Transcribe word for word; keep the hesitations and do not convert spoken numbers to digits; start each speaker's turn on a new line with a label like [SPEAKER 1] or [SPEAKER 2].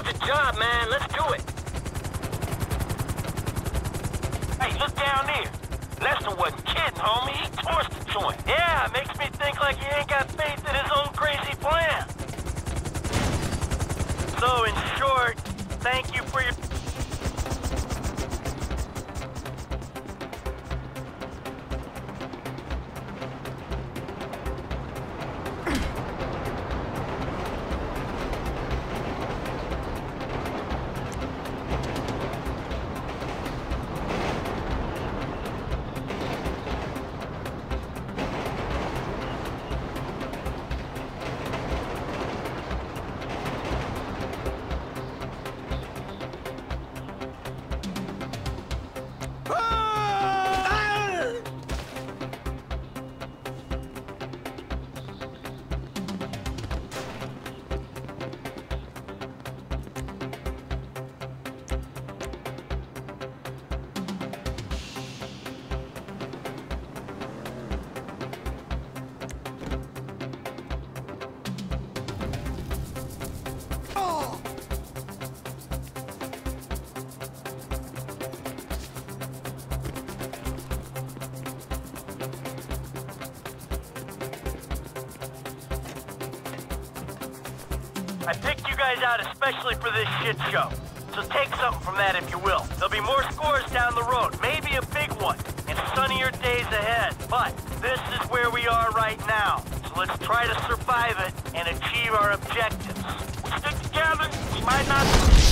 [SPEAKER 1] the job, man. Let's do it. Hey, look down there. Lester wasn't kidding, homie. He torched the joint. Yeah, it makes me think like he ain't got faith in his own crazy plan. So, in short, thank you for your... I picked you guys out especially for this shit show. So take something from that if you will. There'll be more scores down the road, maybe a big one, and sunnier days ahead. But this is where we are right now. So let's try to survive it and achieve our objectives. We stick together, we might not...